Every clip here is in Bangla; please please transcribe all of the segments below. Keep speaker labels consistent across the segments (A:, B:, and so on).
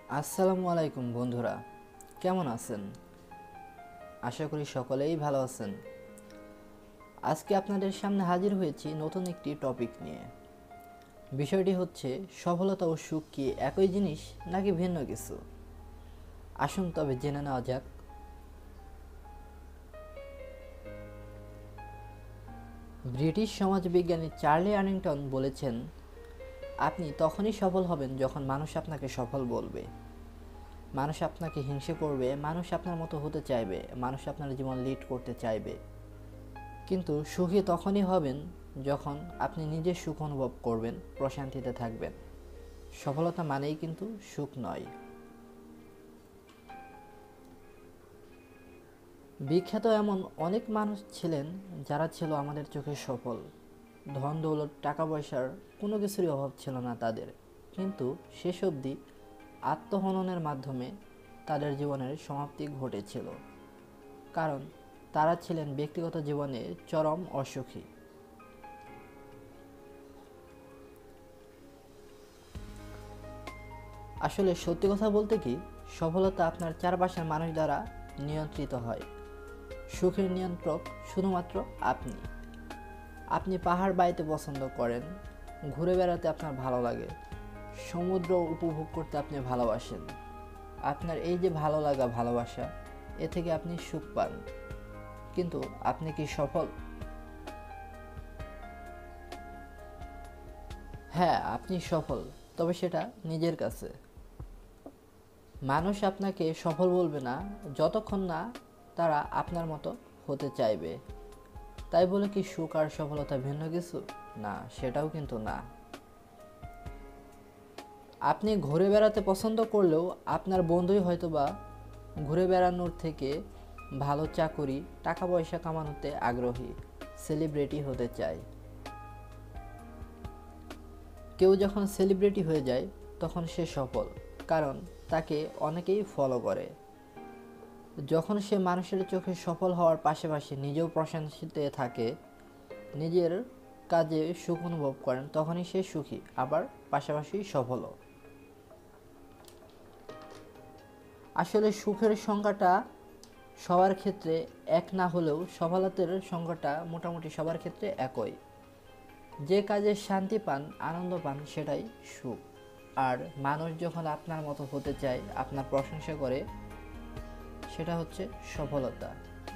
A: আসসালামু আলাইকুম বন্ধুরা, কেমন আছেন? আশা করি সকলেই ভালো আছেন। আজকে আপনাদের সামনে হাজির হয়েছি নতুন একটি টপিক নিয়ে। বিষয়টি হচ্ছে সফলতা ও সুখ কি একই জিনিস নাকি ভিন্ন কিছু? আসুন তবে জেনে নেওয়া যাক। ব্রিটিশ সমাজবিজ্ঞানী চার্লি আর্নিংটন বলেছেন, আপনি তখনই সফল হবেন যখন মানুষ আপনাকে সফল বলবে। মানুষ আপনাকে হিংসে করবে, মানুষ আপনার মতো হতে চাইবে, মানুষ আপনার জীবন লিড করতে চাইবে। কিন্তু সুখী তখনই হবেন যখন আপনি নিজে সুখ অনুভব করবেন, প্রশান্তিতে থাকবেন। সফলতা মানেই কিন্তু সুখ নয়। বিখ্যাত এমন অনেক মানুষ ছিলেন যারা ছিল আমাদের চোখে সফল। ধন দৌলত টাকা পয়সার কোনো কিছুরই অভাব ছিল না তাদের, কিন্তু শেষ অবধি আত্মহননের মাধ্যমে তাদের জীবনের সমাপ্তি ঘটেছিল। কারণ তারা ছিলেন ব্যক্তিগত জীবনে চরম অসুখী। আসলে সত্যি কথা বলতে কি, সফলতা আপনার চারপাশের মানুষ দ্বারা নিয়ন্ত্রিত হয়। সুখের নিয়ন্ত্রক শুধুমাত্র আপনি। আপনি পাহাড় বাইতে পছন্দ করেন, ঘুরে বেড়াতে আপনার ভালো লাগে, সমুদ্র উপভোগ করতে আপনি ভালোবাসেন। আপনার এই যে ভালো লাগা, ভালোবাসা, এ থেকে আপনি সুখ পান। কিন্তু আপনি কি সফল? হ্যাঁ, আপনি সফল, তবে সেটা নিজের কাছে। মানুষ আপনাকে সফল বলবে না যতক্ষণ না তারা আপনার মতো হতে চাইবে। তাই বলে কি সুখ আর সফলতা ভিন্ন কিছু? না, সেটাও কিন্তু না। আপনি ঘুরে বেড়াতে পছন্দ করলেও আপনার বন্ধুই হয়তোবা ঘুরে বেড়ানোর থেকে ভালো চাকুরি, টাকা পয়সা কামানোতে আগ্রহী, সেলিব্রিটি হতে চায়। কেউ যখন সেলিব্রিটি হয়ে যায় তখন সে সফল, কারণ তাকে অনেকেই ফলো করে। যখন সে মানুষের চোখে সফল হওয়ার পাশাপাশি নিজেও প্রশান্তিতে থাকে, নিজের কাজে সুখ অনুভব করেন, তখনই সে সুখী, আবার পাশাপাশি সফলও। আসলে সুখের সংজ্ঞাটা সবার ক্ষেত্রে এক না হলেও সফলতার সংজ্ঞাটা মোটামুটি সবার ক্ষেত্রে একই। যে কাজে শান্তি পান, আনন্দ পান, সেটাই সুখ। আর মানুষ যখন আপনার মতো হতে চায়, আপনার প্রশংসা করে, সেটা হচ্ছে সফলতা।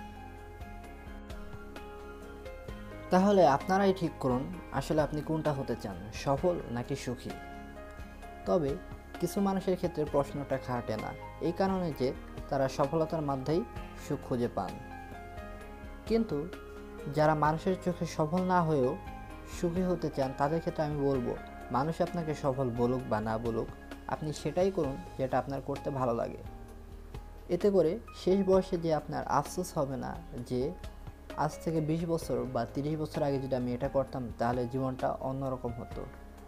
A: তাহলে আপনারাই ঠিক করুন আসলে আপনি কোনটা হতে চান, সফল নাকি সুখী। তবে কিছু মানুষের ক্ষেত্রে প্রশ্নটা খাটে না, এই কারণে যে তারা সফলতার মধ্যেই সুখ খুঁজে পান। কিন্তু যারা মানুষের চোখে সফল না হয়েও সুখী হতে চান, তাদের ক্ষেত্রে আমি বলবো, মানুষ আপনাকে সফল বলুক বা না বলুক, আপনি সেটাই করুন যেটা আপনার করতে ভালো লাগে। এতে করে শেষ বয়সে যে আপনার আফসোস হবে না যে আজ থেকে 20 বছর বা 30 বছর আগে যদি আমি এটা করতাম, তাহলে জীবনটা অন্যরকম হতো।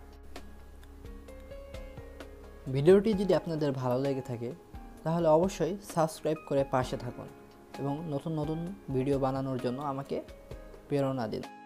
A: ভিডিওটি যদি আপনাদের ভালো লেগে থাকে তাহলে অবশ্যই সাবস্ক্রাইব করে পাশে থাকুন এবং নতুন নতুন ভিডিও বানানোর জন্য আমাকে প্রেরণা দিন।